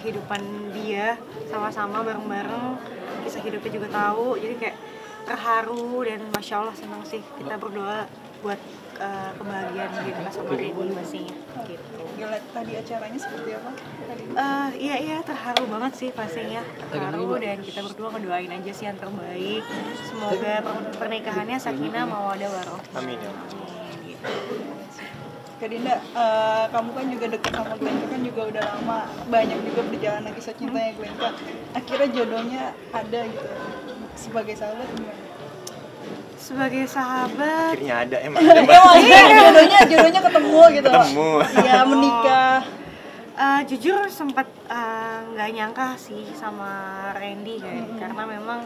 kehidupan dia sama-sama bareng-bareng, kisah hidupnya juga tahu, jadi kayak terharu dan masya Allah senang sih. Kita berdoa buat kebahagiaan Glenka sama Randy pastinya gitu. Gila, tadi acaranya seperti apa? Iya terharu banget sih pastinya, terharu, dan kita berdua ngedoain aja sih yang terbaik. Semoga pernikahannya sakinah mawaddah warahmah. Amin ya. Gitu. Kak Dinda, kamu kan juga dekat sama Glenka kan juga udah lama, banyak juga perjalanan kisah cintanya Glenka. Akhirnya jodohnya ada gitu, sebagai sahabat gimana? Sebagai sahabat, Akhirnya ada emang ada Mbak. jodohnya ketemu gitu. Ketemu. Iya, menikah. jujur sempat nggak nyangka sih sama Randy karena memang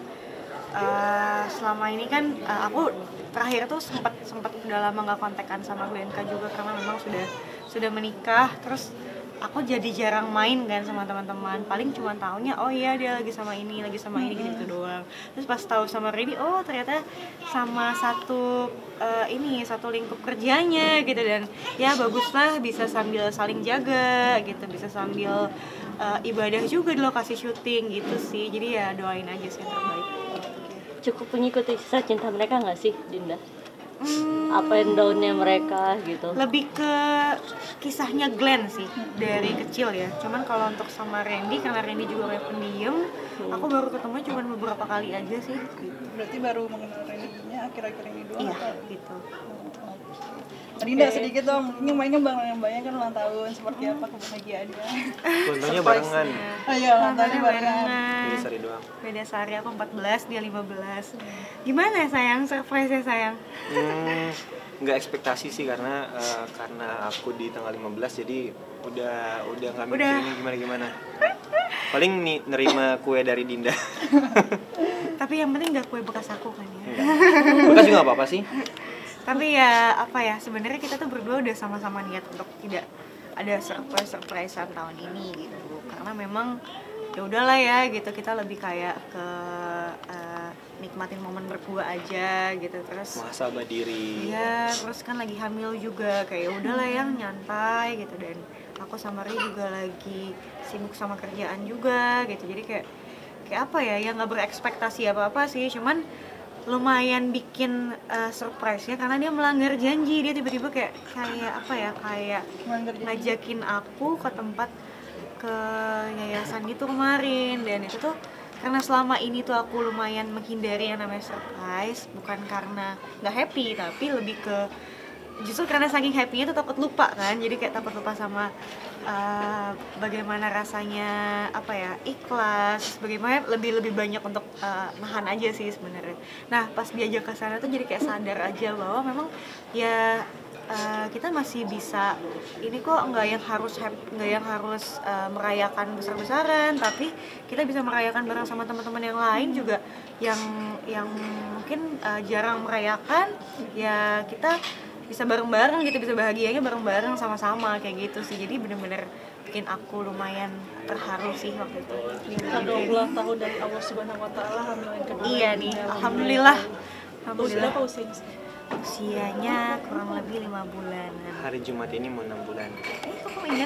selama ini kan aku terakhir tuh sempat udah lama nggak kontekan sama Glenka juga karena memang sudah menikah. Terus aku jadi jarang main kan sama teman-teman, paling cuma taunya oh iya dia lagi sama ini gitu doang. Terus pas tahu sama Randy, oh ternyata sama satu lingkup kerjanya gitu, dan ya baguslah bisa sambil saling jaga gitu, bisa sambil ibadah juga di lokasi syuting gitu sih. Jadi ya doain aja sih yang terbaik. Cukup mengikuti kisah cinta mereka nggak sih, Dinda? Apa and down-nya mereka gitu? Lebih ke kisahnya Glenn sih dari kecil ya. Cuman kalau untuk sama Randy, karena Randy juga kayak pendiam, aku baru ketemu cuma beberapa kali aja sih gitu. Berarti baru mengenal Randy-nya akhir-akhir ini doang? Iya gitu. Dinda sedikit dong, ini mainnya banyak kan ulang tahun, seperti apa kebahagiaannya? Untungnya barengan. Oh iya, ulang tahunnya barengan. Beda sehari doang. Beda sehari, aku 14, dia 15. Gimana sayang, surprise-nya sayang? Nggak ekspektasi sih karena aku di tanggal 15 jadi udah nggak mikirin gimana. Paling nih nerima kue dari Dinda. Tapi yang penting nggak kue bekas aku kan ya. Bekas juga nggak apa-apa sih. Tapi ya apa ya, sebenarnya kita tuh berdua udah sama-sama niat untuk tidak ada surprisean tahun ini gitu. Karena memang ya udahlah ya gitu, kita lebih kayak ke nikmatin momen berdua aja gitu. Terus muhasabah diri. iya, terus kan lagi hamil juga, kayak ya udahlah yang nyantai gitu. Dan aku sama Ri juga lagi sibuk sama kerjaan juga gitu. Jadi kayak apa ya, nggak berekspektasi apa-apa sih, cuman lumayan bikin surprise ya karena dia melanggar janji. Dia tiba-tiba kayak apa ya, kayak ngajakin aku ke tempat, ke yayasan gitu kemarin. Dan itu tuh karena selama ini tuh aku lumayan menghindari yang namanya surprise, bukan karena nggak happy, tapi lebih ke justru karena saking happy-nya tuh takut lupa kan. Jadi kayak takut lupa sama bagaimana rasanya apa ya, ikhlas, bagaimana lebih banyak untuk nahan aja sih sebenarnya. Nah pas diajak ke sana tuh jadi kayak sadar aja bahwa memang ya kita masih bisa ini kok, nggak yang harus merayakan besar-besaran, tapi kita bisa merayakan bareng sama teman-teman yang lain juga yang mungkin jarang merayakan. Ya kita bisa bareng-bareng gitu, bisa bahagianya bareng-bareng sama-sama kayak gitu sih. Jadi bener-bener bikin aku lumayan terharu sih waktu itu. Kado ulang tahun dari Allah Subhanahu Wa Taala, hamil yang kedua. Iya nih, alhamdulillah. Berapa usianya? Usianya kurang lebih 5 bulan. Hari Jumat ini mau 6 bulan. Kok kamu ingat?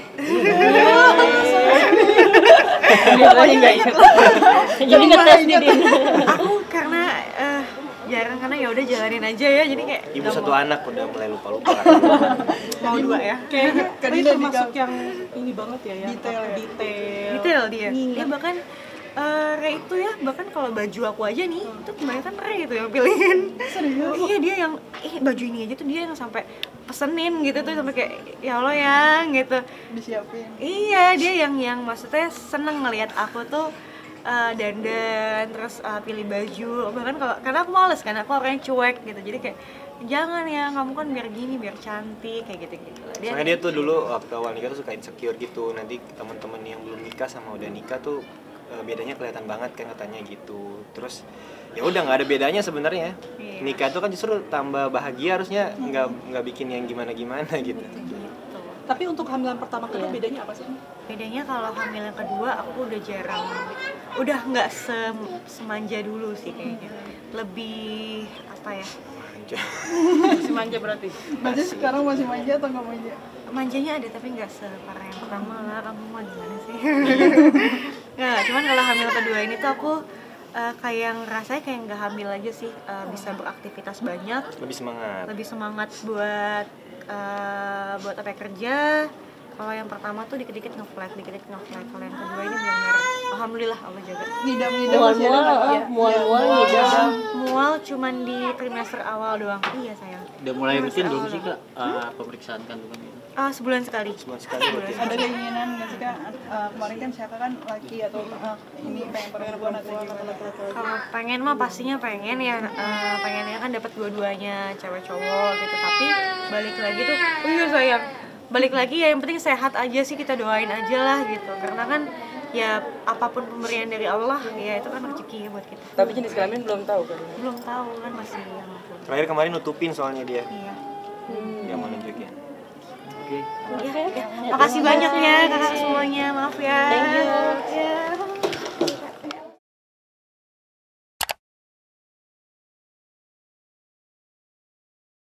Biasanya nggak ingat. Jadi ngetes nih Din. Aku karena jarang, karena ya udah jalanin aja ya. Jadi kayak Ibu satu anak udah mulai lupa-lupa. mau 2 ya. Kayak Kak ini Dinda termasuk yang ini banget ya, yang Detail ya? Detail dia. Dia bahkan Ray itu ya, bahkan kalau baju aku aja nih, itu kebanyakan Ray itu yang pilihin. Serius? Iya, dia yang baju ini aja tuh dia yang sampai pesenin gitu tuh, sampai kayak ya Allah yang gitu. Disiapin. Iya, dia yang maksudnya seneng ngelihat aku tuh dandan, terus pilih baju. Bahkan karena aku males kan, aku orangnya cuek gitu. Jadi kayak jangan ya, kamu kan biar gini, biar cantik kayak gitu-gitu. Soalnya dia tuh dulu waktu awal nikah tuh suka insecure gitu. Nanti teman-teman yang belum nikah sama udah nikah tuh bedanya kelihatan banget kan katanya gitu. Terus ya udah nggak ada bedanya sebenarnya. Iya. Nikah tuh kan justru tambah bahagia, harusnya nggak bikin yang gimana-gimana gitu. Tapi untuk hamilan pertama kedua bedanya apa sih? Bedanya kalau hamil yang kedua aku udah jarang, udah nggak semanja dulu sih kayaknya. Lebih apa ya? Manja. Masih manja berarti. Berarti sekarang masih manja atau nggak manja? Manjanya ada tapi nggak separah yang pertama lah. Kamu mau gimana sih? Nggak, cuman kalau hamil kedua ini tuh aku kayak ngerasanya kayak nggak hamil aja sih, bisa beraktivitas banyak, lebih semangat buat apa ya, kerja. Kalau yang pertama tuh dikit-dikit nge-flag. Kalau yang kedua ini benar-benar alhamdulillah Allah jaga. Ngidam masih ada nggak? Iya. Mual ngidam. Mual cuman di trimester awal doang. Iya sayang. Udah mulai rutin Trimester belum awal sih doang. Kak seperiksan kandungan itu? Sebulan sekali. Ada keinginan nggak sih Kak? Kemarin kan siapa kan laki atau ini pengen perempuan atau gimana? Kalau pengen mah pastinya pengen ya, pengennya kan dapat dua-duanya cewek cowok gitu. Tapi balik lagi tuh, sayang, balik lagi ya yang penting sehat aja sih, kita doain aja lah gitu. Karena kan ya apapun pemberian dari Allah ya itu kan rezeki buat kita. Tapi jenis kelamin belum tahu kan? Belum tahu kan, masih yang Terakhir kemarin nutupin soalnya dia. iya. Dia mau nunjukin. Makasih banyak ya kakak semuanya, maaf ya. Thank you. Ya.